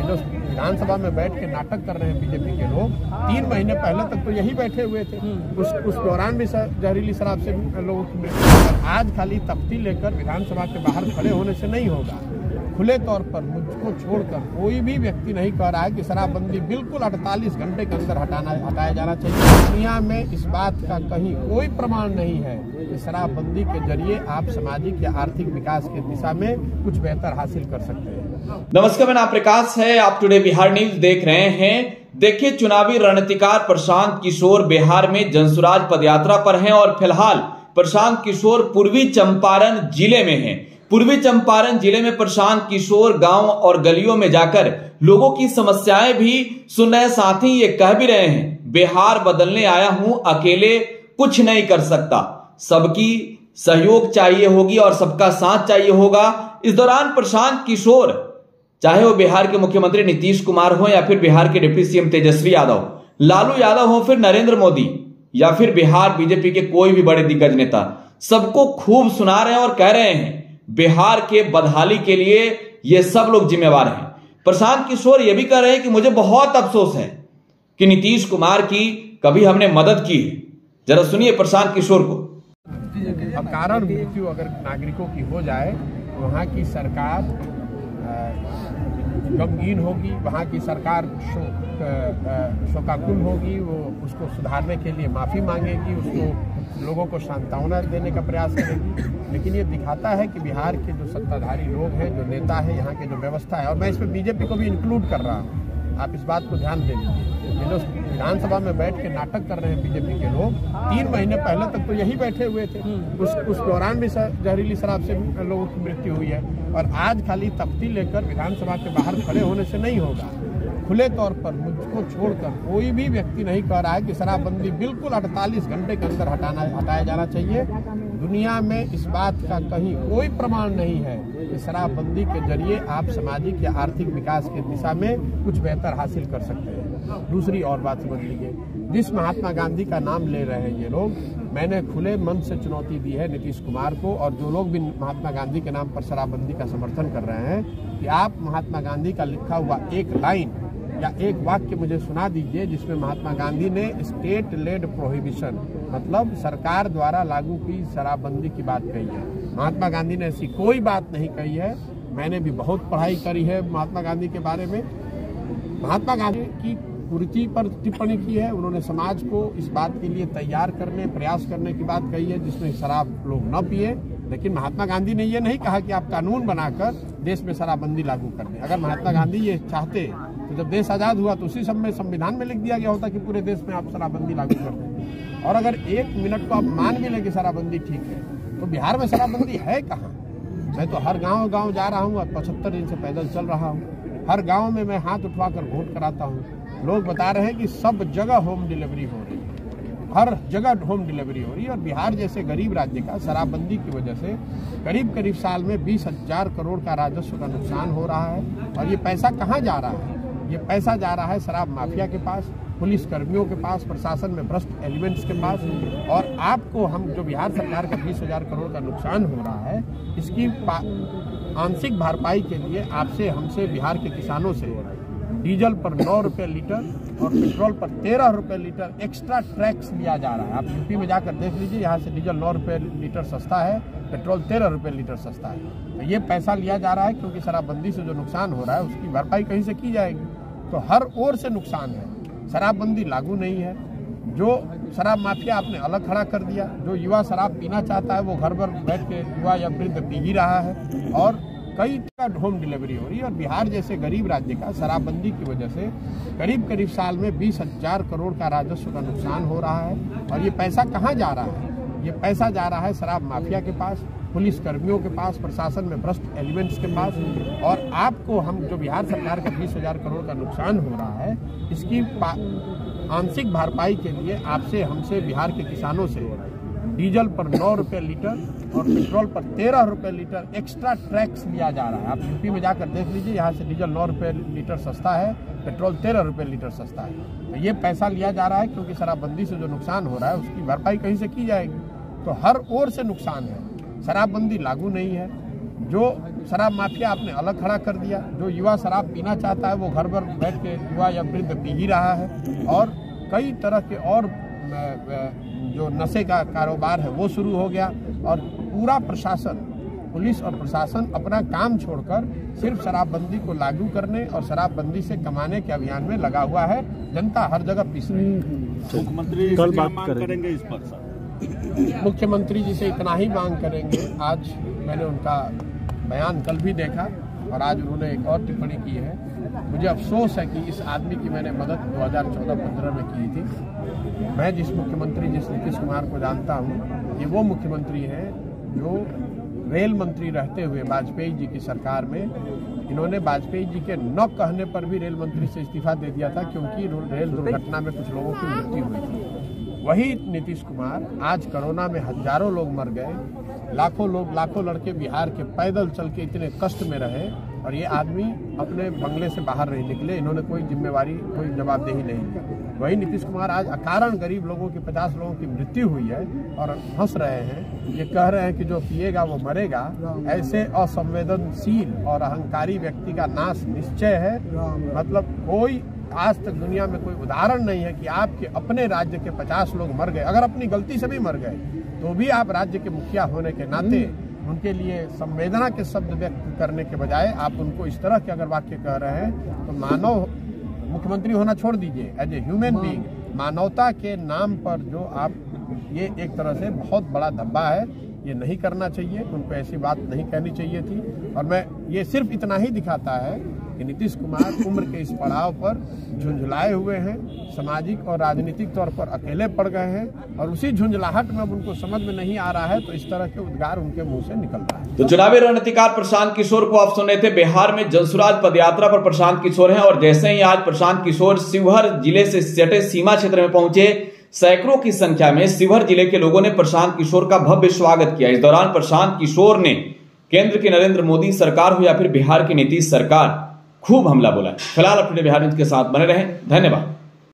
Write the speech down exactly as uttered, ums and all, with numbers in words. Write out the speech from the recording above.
जो विधानसभा में बैठ के नाटक कर रहे हैं बीजेपी के लोग, तीन महीने पहले तक तो यही बैठे हुए थे। उस उस दौरान भी जहरीली शराब से लोगों की मृत्यु। आज खाली तख्ती लेकर विधानसभा के बाहर खड़े होने से नहीं होगा। खुले तौर पर मुझको छोड़कर कोई भी व्यक्ति नहीं कह रहा है कि शराबबंदी बिल्कुल अड़तालीस घंटे के अंदर हटाना हटाया जाना चाहिए। दुनिया में इस बात का कहीं कोई प्रमाण नहीं है कि शराबबंदी के जरिए आप सामाजिक या आर्थिक विकास की दिशा में कुछ बेहतर हासिल कर सकते हैं। नमस्कार, मैं नाम प्रकाश है। आप टुडे बिहार न्यूज देख रहे हैं। देखिए, चुनावी रणनीतिकार प्रशांत किशोर बिहार में जनसुराज पदयात्रा पर हैं और फिलहाल प्रशांत किशोर पूर्वी चंपारण जिले में हैं। पूर्वी चंपारण जिले में प्रशांत किशोर गांव और गलियों में जाकर लोगों की समस्याएं भी सुन रहे। साथ ही ये कह भी रहे हैं, बिहार बदलने आया हूं, अकेले कुछ नहीं कर सकता, सबकी सहयोग चाहिए होगी और सबका साथ चाहिए होगा। इस दौरान प्रशांत किशोर, चाहे वो बिहार के मुख्यमंत्री नीतीश कुमार हो या फिर बिहार के डिप्टी सीएम तेजस्वी यादव, लालू यादव हो, फिर नरेंद्र मोदी या फिर बिहार बीजेपी के कोई भी बड़े दिग्गज नेता, सबको खूब सुना रहे हैं और कह रहे हैं बिहार के बदहाली के लिए ये सब लोग जिम्मेवार हैं। प्रशांत किशोर ये भी कह रहे हैं कि मुझे बहुत अफसोस है कि नीतीश कुमार की कभी हमने मदद की है। जरा सुनिए प्रशांत किशोर को। अकारण मृत्यु अगर नागरिकों की हो जाए, वहाँ की सरकार गमगीन होगी, वहाँ की सरकार शोकाकुल होगी, वो उसको सुधारने के लिए माफ़ी मांगेगी, उसको लोगों को सांत्वना देने का प्रयास करेगी। लेकिन ये दिखाता है कि बिहार के जो सत्ताधारी लोग हैं, जो नेता हैं, यहाँ के जो व्यवस्था है, और मैं इसमें बीजेपी को भी इंक्लूड कर रहा हूँ, आप इस बात को ध्यान दे लीजिए। ये जो विधानसभा में बैठ के नाटक कर रहे हैं बीजेपी के लोग, तीन महीने पहले तक तो यही बैठे हुए थे। उस उस दौरान भी जहरीली शराब से लोगों की मृत्यु हुई है। और आज खाली तख्ती लेकर विधानसभा के बाहर खड़े होने से नहीं होगा। खुले तौर पर मुझको छोड़कर कोई भी व्यक्ति नहीं कह रहा है कि शराबबंदी बिल्कुल अड़तालीस घंटे के अंदर हटाना हटाया जाना चाहिए। दुनिया में इस बात का कहीं कोई प्रमाण नहीं है कि शराबबंदी के जरिए आप सामाजिक या आर्थिक विकास की दिशा में कुछ बेहतर हासिल कर सकते हैं। दूसरी और बात समझ लीजिए, जिस महात्मा गांधी का नाम ले रहे हैं ये लोग, मैंने खुले मन से चुनौती दी है नीतीश कुमार को और जो लोग भी महात्मा गांधी के नाम पर शराबबंदी का समर्थन कर रहे हैं, कि आप महात्मा गांधी का लिखा हुआ एक लाइन या एक वाक्य मुझे सुना दीजिए जिसमें महात्मा गांधी ने स्टेट लेड प्रोहिबिशन, मतलब सरकार द्वारा लागू की शराबबंदी की बात कही है। महात्मा गांधी ने ऐसी कोई बात नहीं कही है। मैंने भी बहुत पढ़ाई करी है महात्मा गांधी के बारे में। महात्मा गांधी की कुरीति पर टिप्पणी की है। उन्होंने समाज को इस बात के लिए तैयार करने, प्रयास करने की बात कही है जिसमें शराब लोग न पिए। लेकिन महात्मा गांधी ने ये नहीं कहा कि आप कानून बनाकर देश में शराबबंदी लागू कर दें। अगर महात्मा गांधी ये चाहते तो जब देश आज़ाद हुआ तो उसी समय संविधान में लिख दिया गया होता कि पूरे देश में आप शराबबंदी लागू कर दें। और अगर एक मिनट को आप मान भी लें कि शराबबंदी ठीक है, तो बिहार में शराबबंदी है कहाँ? मैं तो हर गाँव गाँव जा रहा हूँ और पचहत्तर दिन से पैदल चल रहा हूँ। हर गाँव में मैं हाथ उठवा कर वोट कराता हूँ। लोग बता रहे हैं कि सब जगह होम डिलीवरी हो रही है, हर जगह होम डिलीवरी हो रही है। और बिहार जैसे गरीब राज्य का शराबबंदी की वजह से करीब करीब साल में बीस हजार करोड़ का राजस्व का नुकसान हो रहा है। और ये पैसा कहाँ जा रहा है? ये पैसा जा रहा है शराब माफिया के पास, पुलिस कर्मियों के पास, प्रशासन में भ्रष्ट एलिमेंट्स के पास। और आपको हम जो बिहार सरकार का बीस हजार करोड़ का नुकसान हो रहा है, इसकी आंशिक भरपाई के लिए आपसे, हमसे, बिहार के किसानों से डीजल पर नौ रुपये लीटर और पेट्रोल पर तेरह रुपये लीटर एक्स्ट्रा टैक्स लिया जा रहा है। आप यूपी में जाकर देख लीजिए, यहाँ से डीजल नौ रुपये लीटर सस्ता है, पेट्रोल तेरह रुपये लीटर सस्ता है। तो ये पैसा लिया जा रहा है क्योंकि शराबबंदी से जो नुकसान हो रहा है उसकी भरपाई कहीं से की जाएगी। तो हर ओर से नुकसान है। शराबबंदी लागू नहीं है। जो शराब माफिया आपने अलग खड़ा कर दिया। जो युवा शराब पीना चाहता है वो घर पर बैठ के युवा या वृद्ध पी ही रहा है। और कई जगह होम डिलीवरी हो रही है। और बिहार जैसे गरीब राज्य का शराबबंदी की वजह से करीब करीब साल में बीस हजार करोड़ का राजस्व का नुकसान हो रहा है। और ये पैसा कहाँ जा रहा है? ये पैसा जा रहा है शराब माफिया के पास, पुलिस कर्मियों के पास, प्रशासन में भ्रष्ट एलिमेंट्स के पास। और आपको हम जो बिहार सरकार का बीस हजार करोड़ का नुकसान हो रहा है, इसकी आंशिक भरपाई के लिए आपसे, हमसे, बिहार के किसानों से डीजल पर नौ रुपये लीटर और पेट्रोल पर तेरह रुपये लीटर एक्स्ट्रा टैक्स लिया जा रहा है। आप यूपी में जाकर देख लीजिए, यहाँ से डीजल नौ रुपये लीटर सस्ता है, पेट्रोल तेरह रुपये लीटर सस्ता है। तो ये पैसा लिया जा रहा है क्योंकि शराबबंदी से जो नुकसान हो रहा है उसकी भरपाई कहीं से की जाएगी। तो हर ओर से नुकसान है। शराबबंदी लागू नहीं है। जो शराब माफिया आपने अलग खड़ा कर दिया, जो युवा शराब पीना चाहता है वो घर पर बैठ के युवा या वृद्ध पी ही रहा है, और कई तरह के और जो नशे का कारोबार है वो शुरू हो गया। और पूरा प्रशासन, पुलिस और प्रशासन अपना काम छोड़कर सिर्फ शराबबंदी को लागू करने और शराबबंदी से कमाने के अभियान में लगा हुआ है। जनता हर जगह पिस रही है। मुख्यमंत्री कल बात करेंगे इस पर सर। मुख्यमंत्री जी से इतना ही मांग करेंगे। आज मैंने उनका बयान कल भी देखा और आज उन्होंने एक और टिप्पणी की है। मुझे अफसोस है कि इस आदमी की मैंने मदद दो हज़ार चौदह पंद्रह में की थी। मैं जिस मुख्यमंत्री जिस नीतीश कुमार को जानता हूँ, ये वो मुख्यमंत्री हैं जो रेल मंत्री रहते हुए वाजपेयी जी की सरकार में इन्होंने वाजपेयी जी के न कहने पर भी रेल मंत्री से इस्तीफा दे दिया था, क्योंकि रेल दुर्घटना में कुछ लोगों की मृत्यु हुई थी। वही नीतीश कुमार आज कोरोना में हजारों लोग मर गए, लाखों लोग, लाखों लड़के बिहार के पैदल चल के इतने कष्ट में रहे, और ये आदमी अपने बंगले से बाहर नहीं निकले। इन्होंने कोई जिम्मेवारी, कोई जवाबदेही नहीं दी। वही नीतीश कुमार आज अकारण गरीब लोगों की, पचास लोगों की मृत्यु हुई है और हंस रहे हैं। ये कह रहे हैं कि जो पिएगा वो मरेगा। ऐसे असंवेदनशील और अहंकारी व्यक्ति का नाश निश्चय है। मतलब कोई आज तक दुनिया में कोई उदाहरण नहीं है कि आपके अपने राज्य के पचास लोग मर गए, अगर अपनी गलती से भी मर गए तो भी आप राज्य के मुखिया होने के नाते उनके लिए संवेदना के शब्द व्यक्त करने के बजाय आप उनको इस तरह के अगर वाक्य कह रहे हैं, तो मानव मुख्यमंत्री होना छोड़ दीजिए, एज ए ह्यूमन बीइंग मानवता के नाम पर जो आप, ये एक तरह से बहुत बड़ा धब्बा है। ये नहीं करना चाहिए, उनको ऐसी बात नहीं कहनी चाहिए थी। और मैं ये सिर्फ इतना ही दिखाता है कि नीतीश कुमार उम्र के इस पड़ाव पर झुंझलाए हुए हैं, सामाजिक और राजनीतिक तौर पर अकेले पड़ गए हैं, और उसी झुंझलाहट में अब उनको समझ में नहीं आ रहा है, तो इस तरह के उद्गार उनके मुंह से निकल रहा है। तो चुनावी रणनीतिकार प्रशांत किशोर को आप सुन रहे थे। बिहार में जनसुराज पदयात्रा पर प्रशांत किशोर हैं, और जैसे ही आज प्रशांत किशोर शिवहर जिले से सटे सीमा क्षेत्र में पहुंचे, सैकड़ों की संख्या में शिवहर जिले के लोगों ने प्रशांत किशोर का भव्य स्वागत किया। इस दौरान प्रशांत किशोर ने केंद्र की नरेंद्र मोदी सरकार हो या फिर बिहार की नीतीश सरकार, खूब हमला बोला। फिलहाल अपने बिहार न्यूज के साथ बने रहें। धन्यवाद।